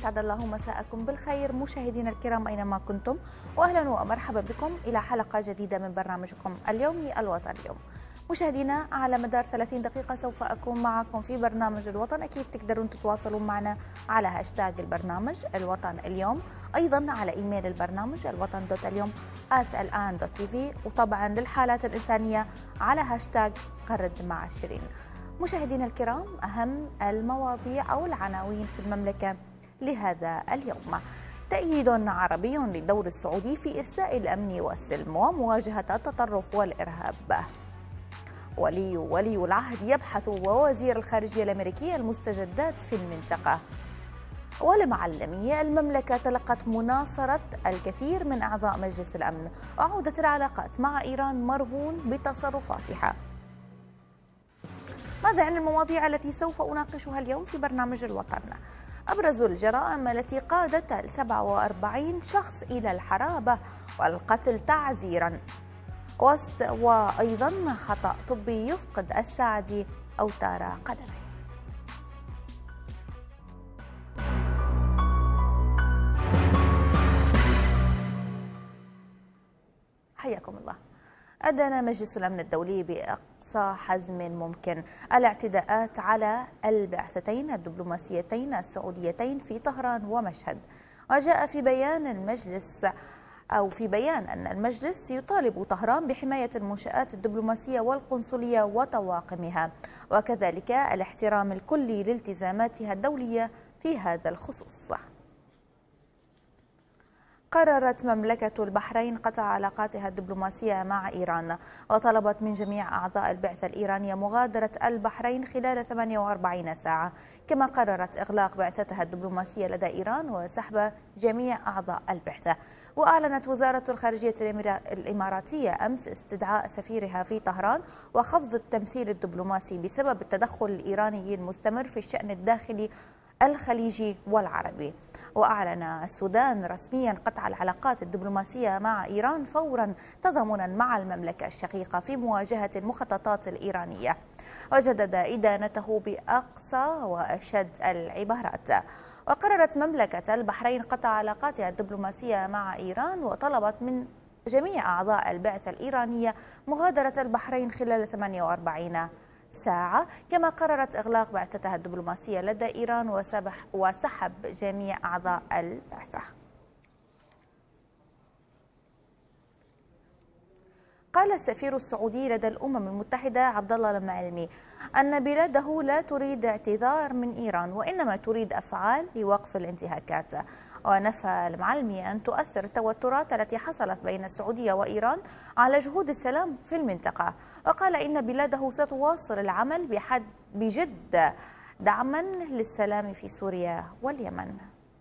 أسعد الله مساءكم بالخير مشاهدينا الكرام أينما كنتم، وأهلا ومرحبا بكم إلى حلقة جديدة من برنامجكم اليومي الوطن اليوم. مشاهدينا على مدار 30 دقيقة سوف أكون معكم في برنامج الوطن. أكيد تقدرون تتواصلوا معنا على هاشتاج البرنامج الوطن اليوم، أيضا على إيميل البرنامج الوطن.اليوم@الآن.tv، وطبعا للحالات الإنسانية على هاشتاج غرد مع شيرين. مشاهدينا الكرام، أهم المواضيع أو العناوين في المملكة لهذا اليوم: تأييد عربي للدور السعودي في إرساء الأمن والسلم ومواجهة التطرف والإرهاب. ولي العهد يبحث ووزير الخارجية الأمريكي المستجدات في المنطقة. والمعلمية، المملكة تلقت مناصرة الكثير من أعضاء مجلس الأمن، وعودة العلاقات مع إيران مرهون بتصرفاتها. ماذا عن المواضيع التي سوف أناقشها اليوم في برنامج الوطن؟ أبرز الجرائم التي قادت 47 شخص إلى الحرابة والقتل تعزيرا، وأيضا خطأ طبي يفقد الساعدي أوتار قدمه. حياكم الله. أدان مجلس الأمن الدولي بأقصى حزم ممكن الاعتداءات على البعثتين الدبلوماسيتين السعوديتين في طهران ومشهد. وجاء في بيان أن المجلس يطالب طهران بحماية المنشآت الدبلوماسية والقنصلية وطواقمها، وكذلك الاحترام الكلي لالتزاماتها الدولية في هذا الخصوص. قررت مملكة البحرين قطع علاقاتها الدبلوماسية مع إيران، وطلبت من جميع أعضاء البعثة الإيرانية مغادرة البحرين خلال 48 ساعة، كما قررت إغلاق بعثتها الدبلوماسية لدى إيران وسحب جميع أعضاء البعثة. وأعلنت وزارة الخارجية الإماراتية أمس استدعاء سفيرها في طهران وخفض التمثيل الدبلوماسي بسبب التدخل الإيراني المستمر في الشأن الداخلي الخليجي والعربي. وأعلن السودان رسميا قطع العلاقات الدبلوماسية مع إيران فورا، تضامنا مع المملكة الشقيقة في مواجهة المخططات الإيرانية، وجدد إدانته بأقصى وأشد العبارات. وقررت مملكة البحرين قطع علاقاتها الدبلوماسية مع إيران، وطلبت من جميع أعضاء البعثة الإيرانية مغادرة البحرين خلال 48 ساعة، كما قررت إغلاق بعثتها الدبلوماسية لدى إيران وسحب جميع أعضاء البعثة. قال السفير السعودي لدى الأمم المتحدة عبد الله المعلمي أن بلاده لا تريد اعتذار من إيران، وإنما تريد أفعال لوقف الانتهاكات. ونفى المعلمي أن تؤثر التوترات التي حصلت بين السعودية وإيران على جهود السلام في المنطقة، وقال إن بلاده ستواصل العمل بجد دعما للسلام في سوريا واليمن.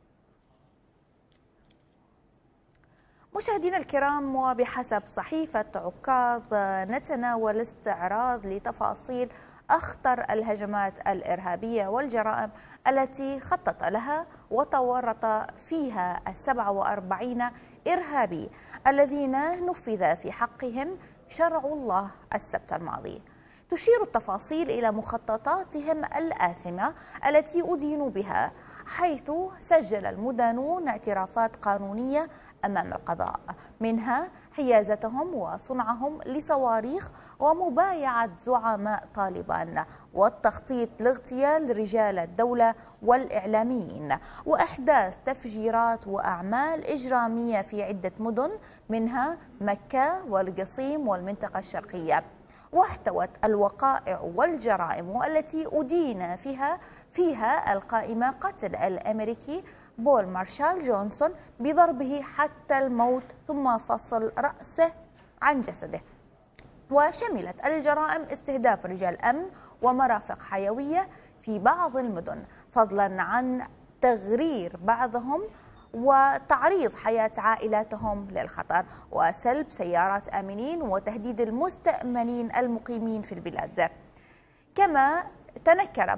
مشاهدينا الكرام، وبحسب صحيفة عكاظ نتناول استعراض لتفاصيل أخطر الهجمات الإرهابية والجرائم التي خطط لها وتورط فيها 47 إرهابي الذين نفذ في حقهم شرع الله السبت الماضي. تشير التفاصيل إلى مخططاتهم الآثمة التي أدينوا بها، حيث سجل المدانون اعترافات قانونية أمام القضاء، منها حيازتهم وصنعهم لصواريخ ومبايعة زعماء طالبان والتخطيط لاغتيال رجال الدولة والإعلاميين وإحداث تفجيرات وأعمال إجرامية في عدة مدن، منها مكة والقصيم والمنطقة الشرقية. واحتوت الوقائع والجرائم التي أدين فيها القائمة قتل الأمريكي بول مارشال جونسون بضربه حتى الموت ثم فصل رأسه عن جسده. وشملت الجرائم استهداف رجال أمن ومرافق حيوية في بعض المدن، فضلا عن تغرير بعضهم وتعريض حياة عائلاتهم للخطر، وسلب سيارات آمنين وتهديد المستأمنين المقيمين في البلاد. كما تنكر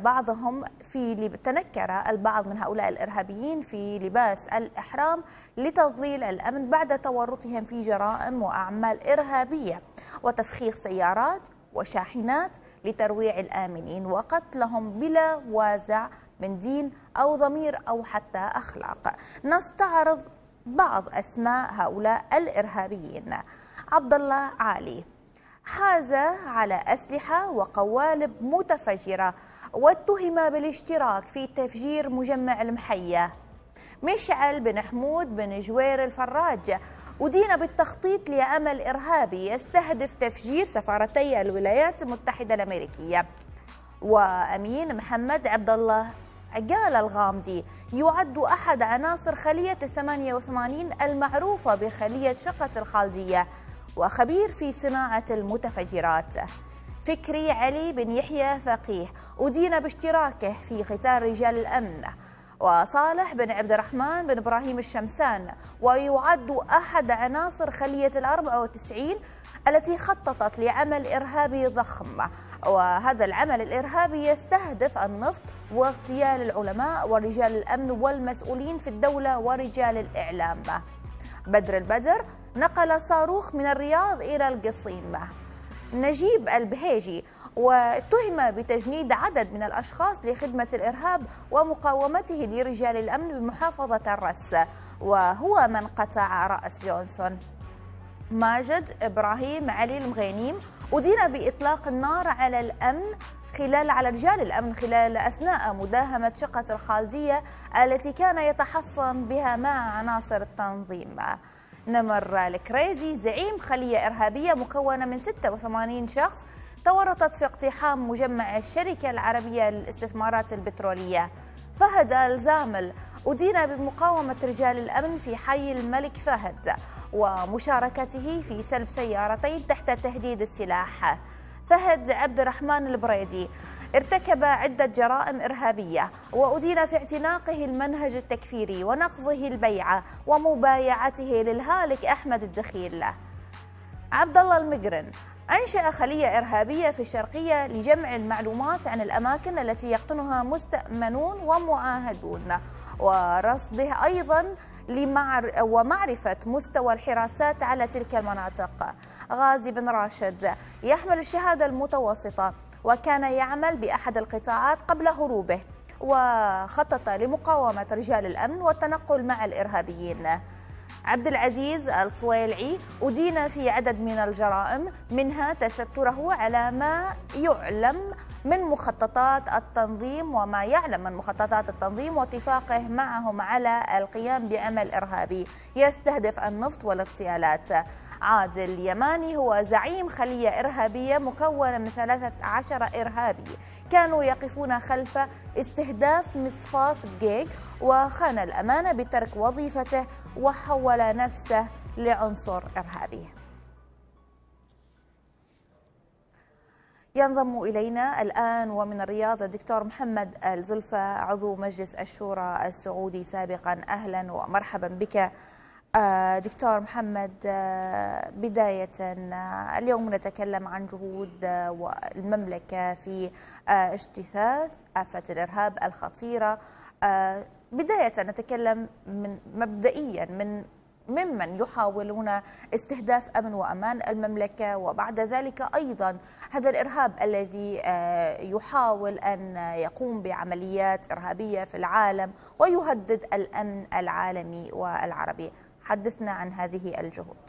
البعض من هؤلاء الإرهابيين في لباس الإحرام لتضليل الأمن بعد تورطهم في جرائم وأعمال إرهابية وتفخيخ سيارات وشاحنات لترويع الآمنين وقتلهم بلا وازع من دين أو ضمير أو حتى أخلاق. نستعرض بعض أسماء هؤلاء الإرهابيين. عبد الله علي حاز على أسلحة وقوالب متفجرة واتهم بالاشتراك في تفجير مجمع المحية. مشعل بن حمود بن جوير الفراج أدين بالتخطيط لعمل إرهابي يستهدف تفجير سفارتي الولايات المتحدة الأمريكية. وأمين محمد عبد الله عقال الغامدي يعد أحد عناصر خلية 88 المعروفة بخلية شقة الخالدية وخبير في صناعة المتفجرات. فكري علي بن يحيى فقيه أدين باشتراكه في قتال رجال الأمن. وصالح بن عبد الرحمن بن إبراهيم الشمسان ويعد أحد عناصر خلية 94 التي خططت لعمل إرهابي ضخم، وهذا العمل الإرهابي يستهدف النفط واغتيال العلماء ورجال الأمن والمسؤولين في الدولة ورجال الإعلام. بدر البدر نقل صاروخ من الرياض إلى القصيم. نجيب البهيجي واتهم بتجنيد عدد من الأشخاص لخدمة الإرهاب ومقاومته لرجال الأمن بمحافظة الرس، وهو من قطع رأس جونسون. ماجد إبراهيم علي المغينيم أدين بإطلاق النار على رجال الأمن خلال أثناء مداهمة شقة الخالدية التي كان يتحصن بها مع عناصر التنظيم. نمر الكريزي زعيم خلية إرهابية مكونة من 86 شخص تورطت في اقتحام مجمع الشركة العربية للاستثمارات البترولية. فهد الزامل أدين بمقاومة رجال الأمن في حي الملك فهد ومشاركته في سلب سيارتين تحت تهديد السلاح. فهد عبد الرحمن البريدي ارتكب عدة جرائم إرهابية وأدين في اعتناقه المنهج التكفيري ونقضه البيعة ومبايعته للهالك أحمد الدخيل. عبد الله المقرن أنشأ خلية إرهابية في الشرقية لجمع المعلومات عن الأماكن التي يقطنها مستأمنون ومعاهدون ورصده أيضا ومعرفة مستوى الحراسات على تلك المناطق. غازي بن راشد يحمل الشهادة المتوسطة وكان يعمل بأحد القطاعات قبل هروبه وخطط لمقاومة رجال الأمن والتنقل مع الإرهابيين. عبد العزيز الطويلعي أدين في عدد من الجرائم منها تستره على ما يعلم من مخططات التنظيم واتفاقه معهم على القيام بعمل إرهابي يستهدف النفط والاغتيالات. عادل يماني هو زعيم خلية إرهابية مكونة من 13 إرهابي كانوا يقفون خلف استهداف مصفاة جيج وخان الأمانة بترك وظيفته وحول نفسه لعنصر إرهابي. ينضم إلينا الآن ومن الرياض الدكتور محمد الزلفة عضو مجلس الشورى السعودي سابقا. أهلا ومرحبا بك دكتور محمد. بداية اليوم نتكلم عن جهود المملكة في اجتثاث آفة الإرهاب الخطيرة. بداية نتكلم مبدئيا ممن يحاولون استهداف أمن وأمان المملكة، وبعد ذلك أيضا هذا الإرهاب الذي يحاول أن يقوم بعمليات إرهابية في العالم ويهدد الأمن العالمي والعربي. حدثنا عن هذه الجهود.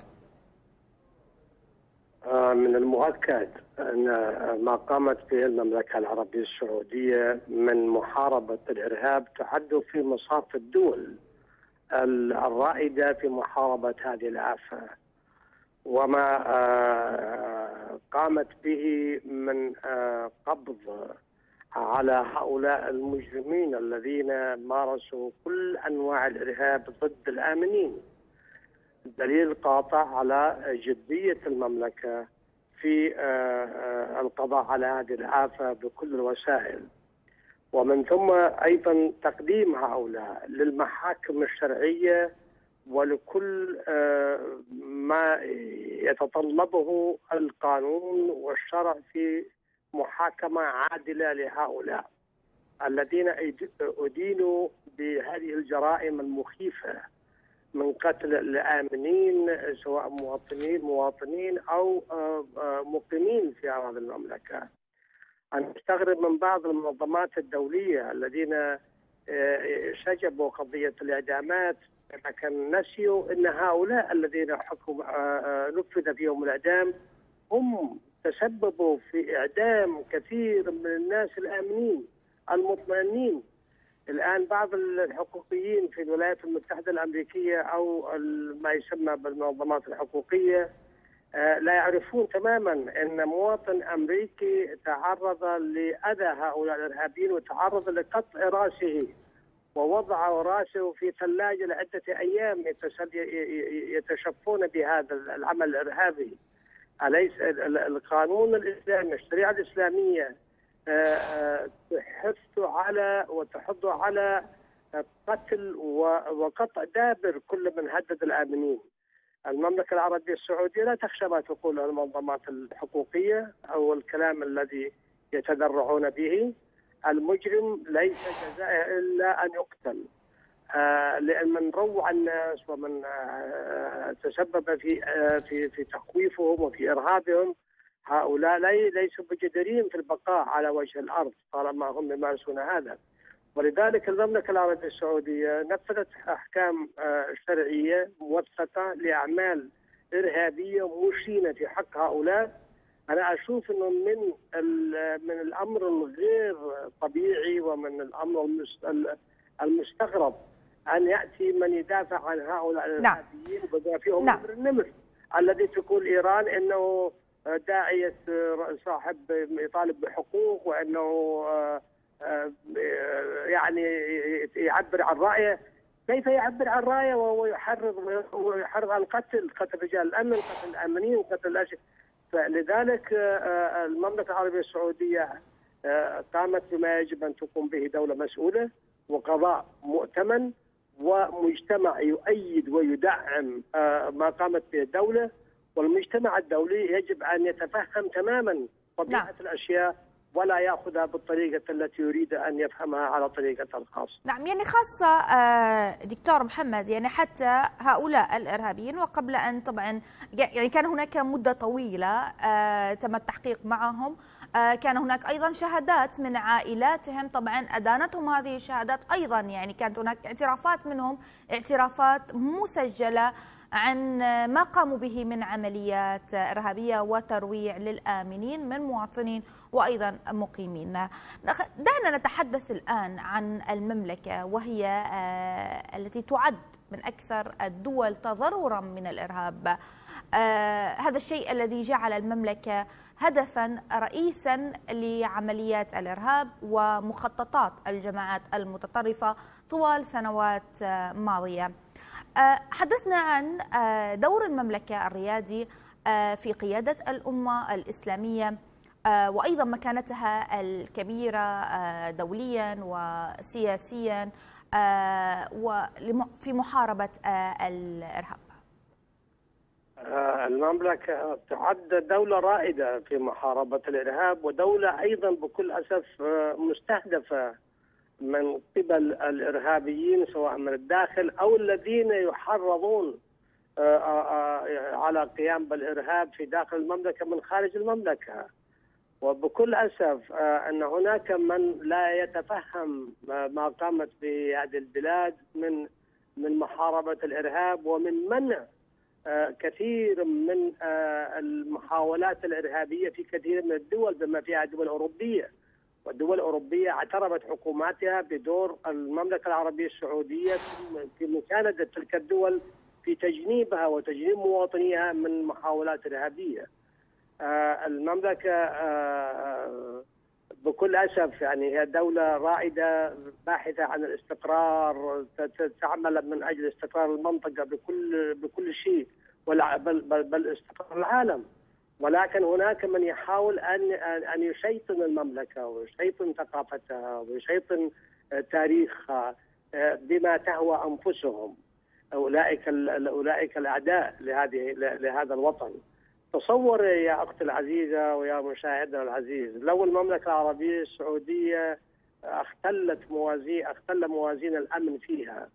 من المؤكد أن ما قامت به المملكة العربية السعودية من محاربة الإرهاب تعد في مصاف الدول الرائدة في محاربة هذه الآفة، وما قامت به من قبض على هؤلاء المجرمين الذين مارسوا كل أنواع الإرهاب ضد الآمنين دليل قاطع على جدية المملكة في القضاء على هذه الآفة بكل الوسائل، ومن ثم أيضا تقديم هؤلاء للمحاكم الشرعية ولكل ما يتطلبه القانون والشرع في محاكمة عادلة لهؤلاء الذين أدينوا بهذه الجرائم المخيفة من قتل الآمنين سواء مواطنين أو مقيمين في أراضي المملكة. أنا أستغرب من بعض المنظمات الدولية الذين شجبوا قضية الإعدامات، لكن نسيوا أن هؤلاء الذين نفذ فيهم الإعدام هم تسببوا في إعدام كثير من الناس الآمنين المطمئنين. الآن بعض الحقوقيين في الولايات المتحدة الأمريكية أو ما يسمى بالمنظمات الحقوقية لا يعرفون تماما أن مواطن أمريكي تعرض لأذى هؤلاء الإرهابيين وتعرض لقطع رأسه ووضع رأسه في ثلاجة لعدة أيام يتشفون بهذا العمل الإرهابي. أليس القانون الإسلامي الشريعة الإسلامية تحث على قتل وقطع دابر كل من هدد الآمنين؟ المملكة العربية السعودية لا تخشى ما تقول المنظمات الحقوقية أو الكلام الذي يتذرعون به. المجرم ليس جزاءه إلا أن يقتل، لأن من روع الناس ومن تسبب في تخويفهم وفي إرهابهم هؤلاء ليسوا بجديرين في البقاء على وجه الأرض طالما هم يمارسون هذا. ولذلك المملكة العربية السعودية نفذت أحكام شرعية موثقة لأعمال إرهابية مشينة في حق هؤلاء. أنا أشوف أنه من الأمر الغير طبيعي ومن الأمر المستغرب أن يأتي من يدافع عن هؤلاء الإرهابيين ويدافعهم عن النمر الذي تقول إيران أنه داعية صاحب يطالب بحقوق وأنه يعني يعبر عن رأيه. كيف يعبر عن رأيه ويحرض عن قتل رجال الأمن، قتل الآمنين، قتل الأشياء؟ فلذلك المملكة العربية السعودية قامت بما يجب أن تقوم به دولة مسؤولة وقضاء مؤتمن ومجتمع يؤيد ويدعم ما قامت به الدولة. والمجتمع الدولي يجب أن يتفهم تماما طبيعة الأشياء ولا يأخذها بالطريقة التي يريد أن يفهمها على طريقة الخاصة. نعم، يعني خاصة دكتور محمد، يعني حتى هؤلاء الإرهابيين وقبل أن طبعا يعني كان هناك مدة طويلة تم التحقيق معهم، كان هناك أيضا شهادات من عائلاتهم طبعا أدانتهم هذه الشهادات أيضا، يعني كانت هناك اعترافات منهم، اعترافات مسجلة عن ما قاموا به من عمليات إرهابية وترويع للآمنين من مواطنين وأيضا مقيمين. دعنا نتحدث الآن عن المملكة، وهي التي تعد من أكثر الدول تضررا من الإرهاب. هذا الشيء الذي جعل المملكة هدفا رئيسا لعمليات الإرهاب ومخططات الجماعات المتطرفة طوال سنوات ماضية. حدثنا عن دور المملكة الريادي في قيادة الأمة الإسلامية وأيضا مكانتها الكبيرة دوليا وسياسيا وفي محاربة الإرهاب. المملكة تعد دولة رائدة في محاربة الإرهاب، ودولة أيضا بكل أسف مستهدفة من قبل الإرهابيين سواء من الداخل أو الذين يحرضون على قيام بالإرهاب في داخل المملكة من خارج المملكة. وبكل أسف أن هناك من لا يتفهم ما قامت في هذه البلاد من محاربة الإرهاب ومن منع كثير من المحاولات الإرهابية في كثير من الدول بما فيها الدول الأوروبية. والدول الأوروبية اعترفت حكوماتها بدور المملكة العربية السعودية في مساندة تلك الدول في تجنيبها وتجنيب مواطنيها من محاولات إرهابية. المملكة بكل أسف يعني هي دولة رائدة باحثة عن الاستقرار، تعمل من أجل استقرار المنطقة بكل شيء، بل استقرار العالم. ولكن هناك من يحاول أن يشيطن المملكة ويشيطن ثقافتها ويشيطن تاريخها بما تهوى أنفسهم. أولئك الأعداء لهذا الوطن. تصور يا أختي العزيزة ويا مشاهدنا العزيز، لو المملكة العربية السعودية اختل موازين الأمن فيها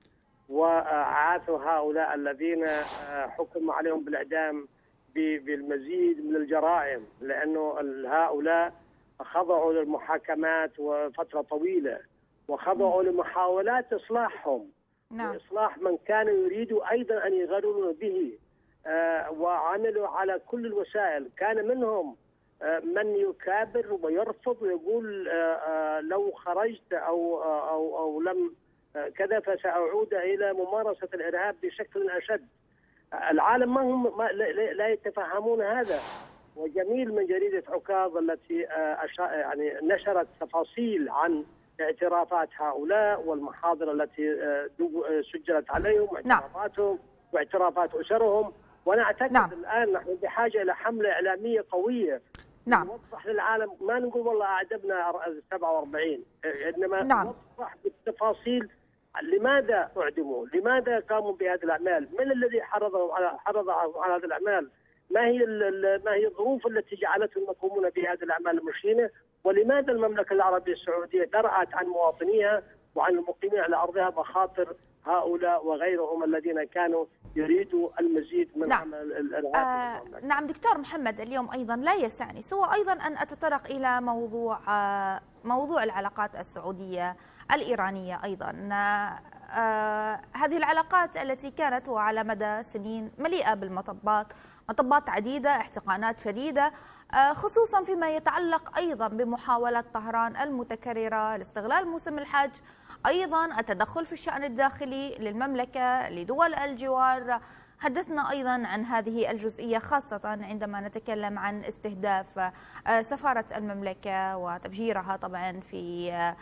وعاثوا هؤلاء الذين حكم عليهم بالإعدام بالمزيد من الجرائم، لأنه هؤلاء خضعوا للمحاكمات وفترة طويلة، وخضعوا لمحاولات إصلاحهم، إصلاح من كانوا يريدوا أيضا أن يغرروا به، وعملوا على كل الوسائل. كان منهم من يكابر ويرفض ويقول لو خرجت أو لم كذا فسأعود إلى ممارسة الإرهاب بشكل أشد. العالم ما هم لا يتفهمون هذا. وجميل من جريدة عكاظ التي يعني نشرت تفاصيل عن اعترافات هؤلاء والمحاضر التي سجلت عليهم، اعترافاتهم واعترافات أسرهم. وأنا أعتقد الآن نحن بحاجة إلى حملة إعلامية قوية نوضح للعالم، ما نقول والله أعدمنا 47، إنما نوضح بالتفاصيل لماذا أعدموا، لماذا قاموا بهذه الأعمال، من الذي حرض على هذه الأعمال، ما هي الظروف التي جعلتهم يقومون بهذه الأعمال المشينة، ولماذا المملكة العربية السعودية درأت عن مواطنيها وعن المقيمين على أرضها مخاطر هؤلاء وغيرهم الذين كانوا يريدوا المزيد من عمل الإرهاب. نعم دكتور محمد، اليوم أيضا لا يسعني سوى أيضا أن أتطرق إلى موضوع العلاقات السعودية الإيرانية أيضا. هذه العلاقات التي كانت وعلى مدى سنين مليئة بالمطبات، مطبات عديدة، احتقانات شديدة، خصوصا فيما يتعلق أيضا بمحاولة طهران المتكررة لاستغلال موسم الحج، أيضا التدخل في الشأن الداخلي للمملكة لدول الجوار. حدثنا أيضا عن هذه الجزئية خاصة عندما نتكلم عن استهداف سفارة المملكة وتفجيرها طبعا في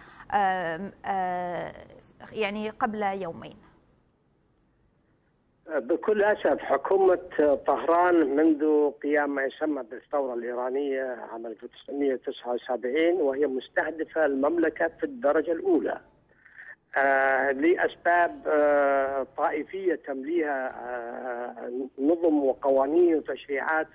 يعني قبل يومين. بكل أسف حكومة طهران منذ قيام ما يسمى بالثورة الإيرانية عام 1979 وهي مستهدفة المملكة في الدرجة الأولى لأسباب طائفية تمليها نظم وقوانين وتشريعات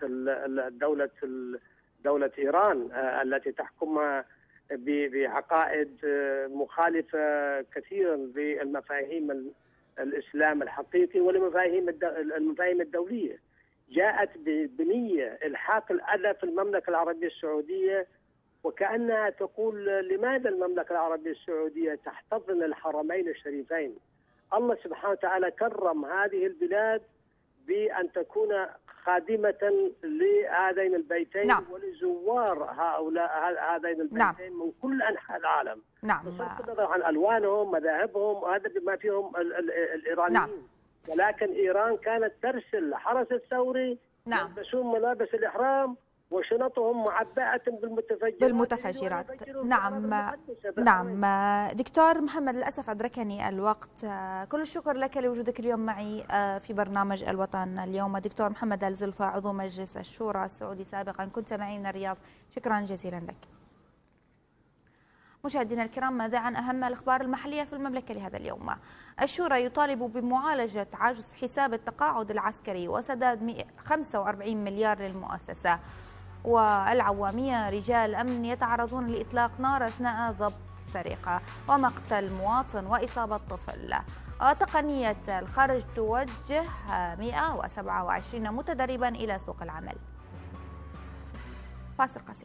دولة إيران التي تحكمها بعقائد مخالفة كثيرا للمفاهيم الإسلام الحقيقي والمفاهيم الدولية. جاءت بنية إلحاق الأذى في المملكة العربية السعودية، وكأنها تقول لماذا المملكة العربية السعودية تحتضن الحرمين الشريفين؟ الله سبحانه وتعالى كرم هذه البلاد بأن تكون خادمة لهذين البيتين ولزوار هذين البيتين من كل أنحاء العالم، بصرف النظر عن ألوانهم مذاهبهم، هذا بما فيهم الإيرانيين. ولكن إيران كانت ترسل حرس الثوري يلبسون ملابس الإحرام وشنطهم معبأة بالمتفجرات. نعم دكتور محمد، للأسف أدركني الوقت. كل الشكر لك لوجودك اليوم معي في برنامج الوطن اليوم. دكتور محمد الزلفة، عضو مجلس الشورى السعودي سابقا، كنت معي من الرياض، شكرا جزيلا لك. مشاهدينا الكرام، ماذا عن أهم الأخبار المحلية في المملكة لهذا اليوم؟ الشورى يطالب بمعالجة عجز حساب التقاعد العسكري وسداد 45 مليار للمؤسسة. والعوامية، رجال أمن يتعرضون لإطلاق نار أثناء ضبط سرقة ومقتل مواطن وإصابة طفل. وتقنية الخرج توجه 127 متدربا إلى سوق العمل. فاصل قصير.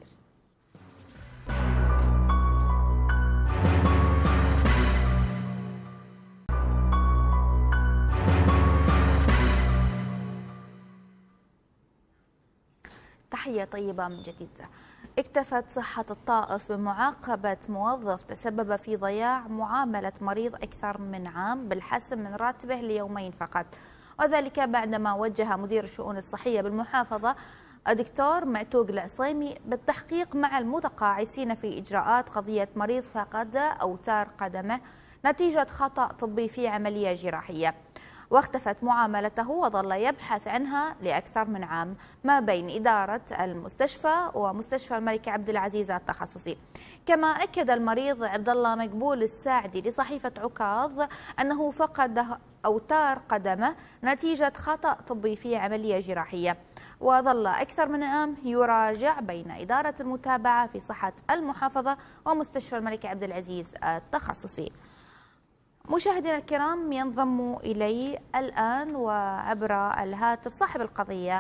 تحية طيبة من جديد. اكتفت صحة الطائف بمعاقبة موظف تسبب في ضياع معاملة مريض أكثر من عام بالحسم من راتبه ليومين فقط، وذلك بعدما وجه مدير الشؤون الصحية بالمحافظة الدكتور معتوق العصيمي بالتحقيق مع المتقاعسين في إجراءات قضية مريض فقد أوتار قدمه نتيجة خطأ طبي في عملية جراحية، واختفت معاملته وظل يبحث عنها لأكثر من عام ما بين إدارة المستشفى ومستشفى الملك عبد العزيز التخصصي. كما أكد المريض عبد الله مقبول الساعدي لصحيفة عكاظ أنه فقد أوتار قدمه نتيجة خطأ طبي في عملية جراحية، وظل أكثر من عام يراجع بين إدارة المتابعة في صحة المحافظة ومستشفى الملك عبد العزيز التخصصي. مشاهدينا الكرام، ينضم إلي الآن وعبر الهاتف صاحب القضية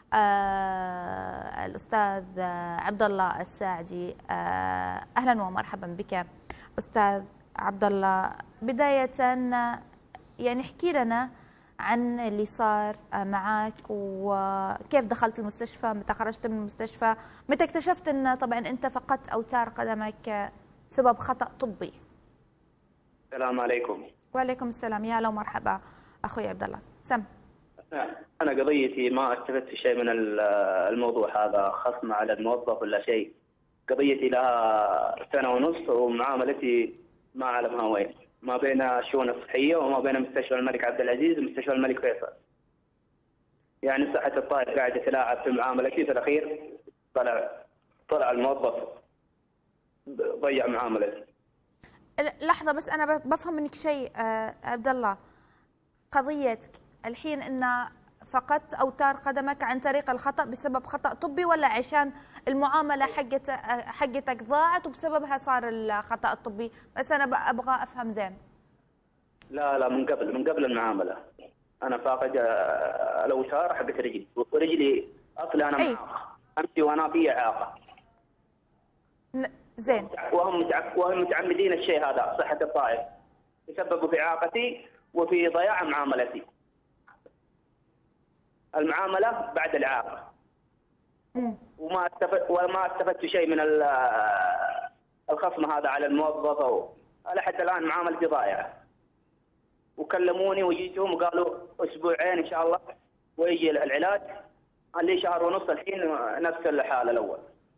الأستاذ عبد الله الساعدي. أهلا ومرحبا بك أستاذ عبد الله. بداية يعني احكي لنا عن اللي صار معك وكيف دخلت المستشفى، متى خرجت من المستشفى، متى اكتشفت أن طبعا أنت فقدت أوتار قدمك سبب خطأ طبي. السلام عليكم. وعليكم السلام، يا هلا ومرحبا اخوي عبد الله. سم. انا قضيتي ما استفدت شيء من الموضوع هذا، خصم على الموظف ولا شيء. قضيتي لها 1.5 سنة ومعاملتي ما اعلمها وين، ما بين الشؤون الصحيه وما بين مستشفى الملك عبد العزيز ومستشفى الملك فيصل. يعني صحه الطائف قاعده تلاعب في معاملتي، في الاخير طلع الموظف ضيع معاملتي. لحظة بس، أنا بفهم منك شيء عبد الله. قضيتك الحين أن فقدت أوتار قدمك عن طريق الخطأ بسبب خطأ طبي، ولا عشان المعاملة حقتك ضاعت وبسببها صار الخطأ الطبي؟ بس أنا أبغى أفهم زين. لا من قبل المعاملة أنا فاقد الأوتار حقت رجلي، ورجلي أصلا أنا أمشي وأنا في إعاقة. زين. وهم متعمدين الشيء هذا، صحة الطائف يسببوا في إعاقتي وفي ضياع معاملتي. المعاملة بعد الإعاقة. وما استفدت شيء من الخصم هذا على الموظف، لحد الآن معاملتي ضائعة. وكلموني وجيتهم وقالوا أسبوعين إن شاء الله ويجي العلاج. لي 1.5 شهر الحين نفس الحالة الأول.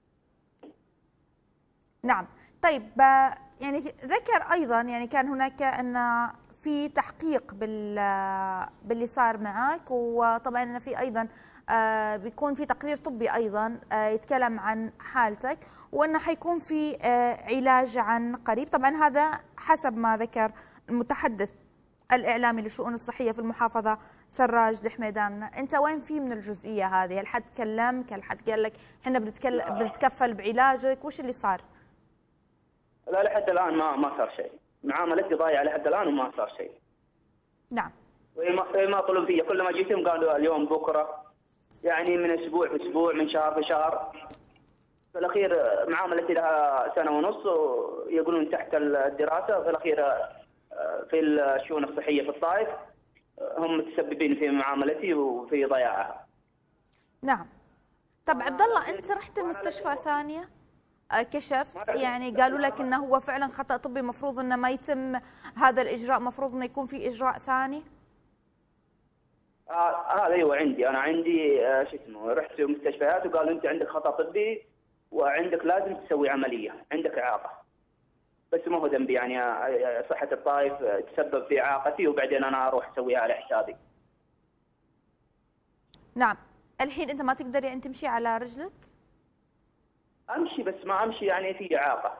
نعم. طيب، يعني ذكر أيضا يعني كان هناك أن في تحقيق باللي صار معك، وطبعا أن في أيضا بيكون في تقرير طبي أيضا يتكلم عن حالتك، وأنه حيكون في علاج عن قريب. طبعا هذا حسب ما ذكر المتحدث الإعلامي للشؤون الصحية في المحافظة سراج الحميدان. أنت وين في من الجزئية هذه؟ هل حد كلمك؟ هل حد قال لك احنا بنتكفل بعلاجك؟ وش اللي صار؟ لا لحد الآن ما صار شيء. معاملتي ضايعة لحد الآن وما صار شيء. نعم. وما طلبوا فيا، كل ما جيتهم قالوا اليوم بكرة، يعني من أسبوع في أسبوع، من شهر في شهر. في الأخير معاملتي لها 1.5 سنة ويقولون تحت الدراسة. في الأخير في الشؤون الصحية في الطائف هم متسببين في معاملتي وفي ضياعها. نعم. طب عبد الله، أنت رحت المستشفى ثانية كشفت، يعني قالوا لك انه هو فعلا خطأ طبي، مفروض انه ما يتم هذا الاجراء، مفروض انه يكون في اجراء ثاني؟ هذا ايوه عندي شو اسمه، رحت مستشفيات وقالوا انت عندك خطأ طبي وعندك لازم تسوي عملية، عندك إعاقة. بس ما هو ذنبي، يعني صحة الطائف تسبب في إعاقتي وبعدين انا اروح اسويها على حسابي. نعم. الحين انت ما تقدر يعني تمشي على رجلك؟ امشي بس ما امشي يعني في اعاقه.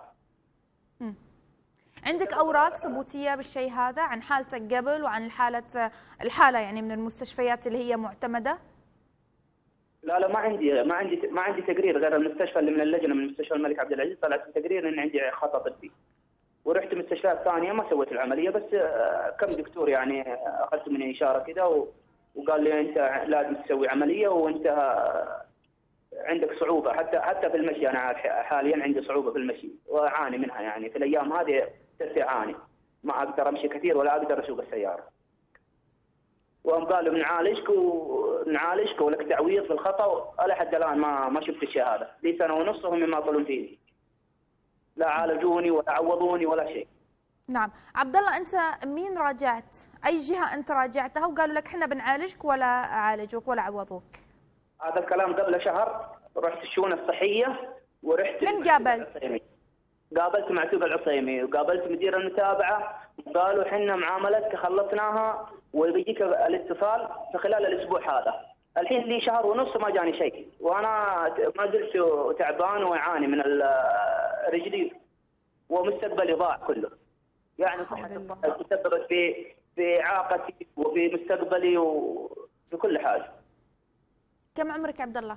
عندك اوراق ثبوتيه بالشيء هذا عن حالتك قبل وعن الحاله يعني من المستشفيات اللي هي معتمده؟ لا ما عندي تقرير غير المستشفى اللي من اللجنه، من مستشفى الملك عبد العزيز طلعت تقرير ان عندي خطا طبي. ورحت مستشفيات ثانيه ما سويت العمليه، بس كم دكتور يعني اخذت مني اشاره كذا وقال لي انت لازم تسوي عمليه وانت عندك صعوبة حتى في المشي. أنا حاليا عندي صعوبة في المشي وأعاني منها، يعني في الأيام هذه صرت أعاني، ما أقدر أمشي كثير ولا أقدر أسوق السيارة. وهم قالوا بنعالجك ولك تعويض في الخطأ. لحد الآن ما شفت الشيء هذا، لي 1.5 سنة وهم يماطلون فيني، لا عالجوني ولا عوضوني ولا شيء. نعم. عبد الله، أنت مين راجعت؟ أي جهة أنت راجعتها وقالوا لك احنا بنعالجك ولا عالجوك ولا عوضوك؟ هذا الكلام قبل شهر. رحت الشؤون الصحية ورحت. من قابلت؟ قابلت معتوب العصيمي وقابلت مدير المتابعة وقالوا حنا معاملتك خلصناها ويجيك الاتصال في خلال الأسبوع هذا. الحين لي 1.5 شهر ما جاني شيء، وأنا ما زلت تعبان وأعاني من رجلي ومستقبلي ضاع كله. يعني تسببت في إعاقتي وفي مستقبلي وفي كل حاجة. كم عمرك عبد الله؟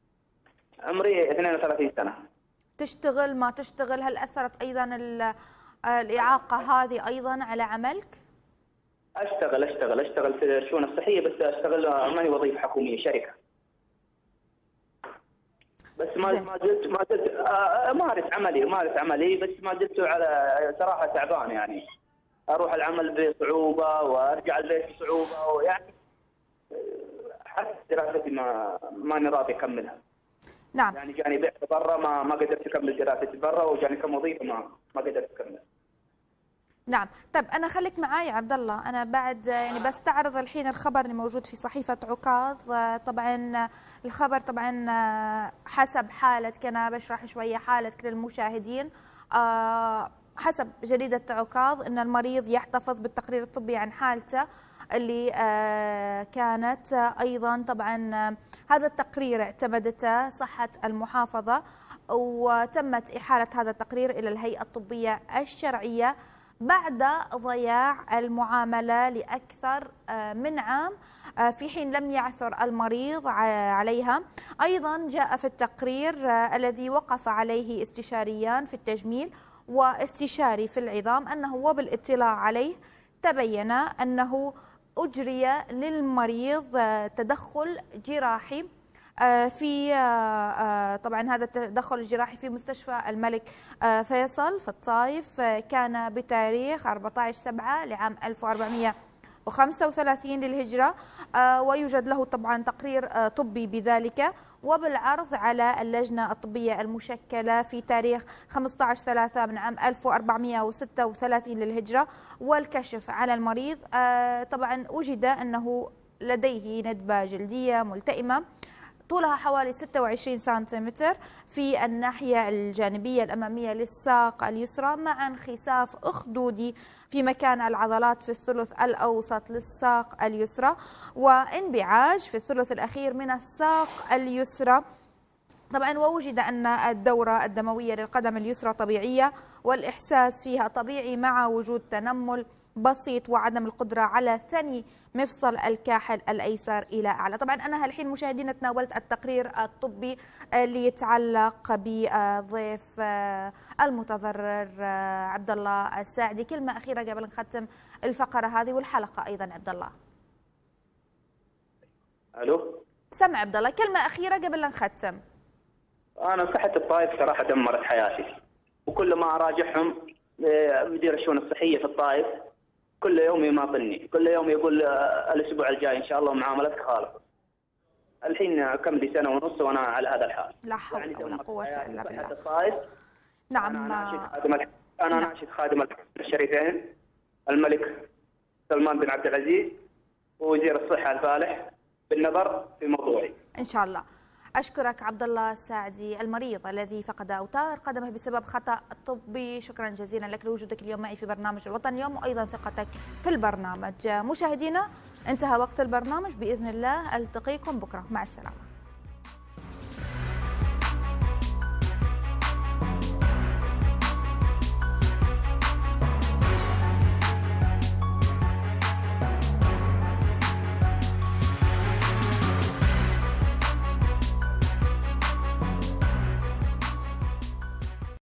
عمري 32 سنة. تشتغل ما تشتغل؟ هل أثرت أيضا الإعاقة هذه أيضا على عملك؟ أشتغل في الشؤون الصحية، بس أشتغل ماني وظيفة حكومية، شركة. بس ما زلت أمارس عملي، بس ما زلت على صراحة تعبان يعني. أروح العمل بصعوبة وأرجع البيت بصعوبة، ويعني حتى دراستي ماني راضي أكملها. نعم. يعني جاني بعثة برا، ما قدرت أكمل دراستي برا، وجاني كوظيفة ما قدرت أكمل. نعم. طيب أنا خليك معاي عبد الله، أنا بعد يعني بستعرض الحين الخبر اللي موجود في صحيفة عكاظ. طبعا الخبر طبعا حسب حالة، كنا بشرح شوية حالة كل المشاهدين. حسب جريدة عكاظ أن المريض يحتفظ بالتقرير الطبي عن حالته اللي كانت أيضا. طبعا هذا التقرير اعتمدته صحة المحافظة، وتمت إحالة هذا التقرير إلى الهيئة الطبية الشرعية بعد ضياع المعاملة لأكثر من عام، في حين لم يعثر المريض عليها. أيضا جاء في التقرير الذي وقف عليه استشاريان في التجميل واستشاري في العظام أنه وبالاطلاع عليه تبين أنه أجري للمريض تدخل جراحي في طبعا هذا التدخل الجراحي في مستشفى الملك فيصل في الطائف، كان بتاريخ 14/7 لعام 1435 للهجرة، ويوجد له طبعا تقرير طبي بذلك، وبالعرض على اللجنة الطبية المشكلة في تاريخ 15/3 من عام 1436 للهجرة، والكشف على المريض. طبعا وجد أنه لديه ندبة جلدية ملتئمة طولها حوالي 26 سنتيمتر في الناحية الجانبية الأمامية للساق اليسرى، مع انخساف أخدودي في مكان العضلات في الثلث الأوسط للساق اليسرى، وانبعاج في الثلث الأخير من الساق اليسرى. طبعا ووجد أن الدورة الدموية للقدم اليسرى طبيعية، والإحساس فيها طبيعي مع وجود تنمل بسيط وعدم القدرة على ثني مفصل الكاحل الأيسر إلى أعلى. طبعا أنا هالحين مشاهدينا تناولت التقرير الطبي اللي يتعلق بضيف المتضرر عبد الله الساعدي. كلمة أخيرة قبل نختم الفقرة هذه والحلقة أيضا عبد الله. ألو، سمع عبد الله، كلمة أخيرة قبل نختم. أنا صحة الطائف صراحة دمرت حياتي، وكل ما أراجعهم مدير الشؤون الصحية في الطائف كل يوم يماطلني، كل يوم يقول الأسبوع الجاي إن شاء الله معاملتك خالصة. الحين كم لي سنة ونص وأنا على هذا الحال. لا حول ولا قوة إلا بالله. الطائف. نعم. أنا ناشد خادم الشريفين الملك سلمان بن عبد العزيز ووزير الصحة الفالح بالنظر في موضوعي. إن شاء الله. أشكرك عبد الله الساعدي، المريض الذي فقد أوتار قدمه بسبب خطأ طبي. شكرا جزيلا لك لوجودك اليوم معي في برنامج الوطن اليوم، وأيضا ثقتك في البرنامج. مشاهدينا، انتهى وقت البرنامج، بإذن الله ألتقيكم بكرة، مع السلامة.